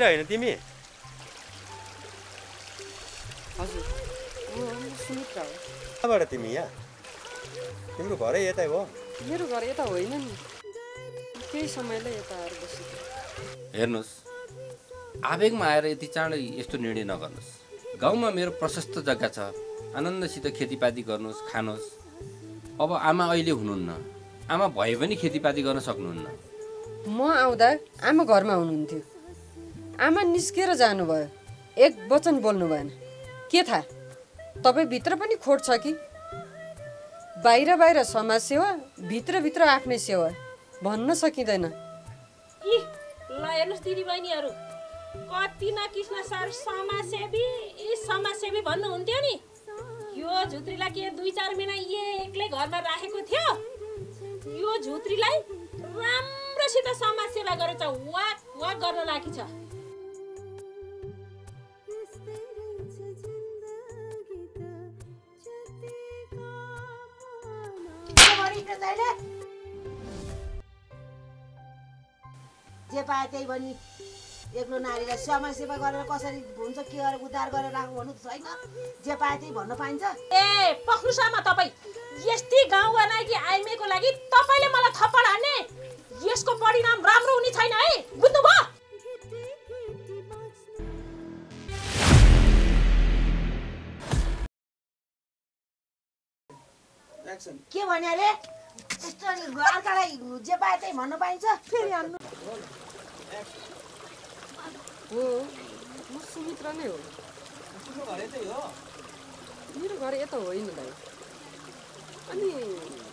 होइन तिमी? हजुर म सुमित्रा हो। कहाँबाट तिमी यहाँ? तिम्रो घरै यतै हो? मेरो घर यता होइन नि, केही समयलाई यता आएर बसेको। हेर्नुहोस्, आवेगमा आएर यति चाँडै यस्तो निर्णय नगर्नुहोस्। गाउँमा मेरो प्रशस्त जग्गा छ, आनन्दसित खेतीपाती गर्नुहोस्, खानुहोस्। अब आमा अहिले हुनुहुन्न, आमा भए पनि खेतीपाती गर्न सक्नुहुन्न। म आउँदा आमा घरमा हुनुहुन्थ्यो, आमा निस्केर जानुभयो, एक वचन बोल्नु भएन। के थाहा तपाईँ पनि खोट छ कि? बाहिर बाहिर समाज सेवा, भित्र आफ्नै सेवा भन्न सकिँदैन। ल हेर्नुहोस् दिदी बहिनीहरू, कति न कृष्ण सर समाजसेवी भन्नुहुन्थ्यो नि। यो झुत्रीलाई के 2-4 महिना एक्लै घरमा राखेको थियो, यो झुत्रीलाई राम्रोसित समाज सेवा गरेछ, वाक गर्न लागि छ। जे पाए त्यही भनी एक्लो नारीलाई समाज सेवा गरेर कसरी हुन्छ, के गरेर उद्धार गरेर राख्नु भन्नु छैन। जे पाए त्यही भन्न पाइन्छ? ए पक्नुसामा तपाईँ यस्तै गाउँ बनाएकी आइमेको लागि तपाईँले मलाई थप्पड हान्ने, यसको परिणाम राम्रो हुने छैन है, बुझ्नुभयो? के भन्यो अरे? यस्तो अर्कालाई जे पाए त्यही भन्न पाइन्छ? फेरि हान्नु हो, म सुमित्रा नै हो। मेरो घर यता होइन भाइ। अनि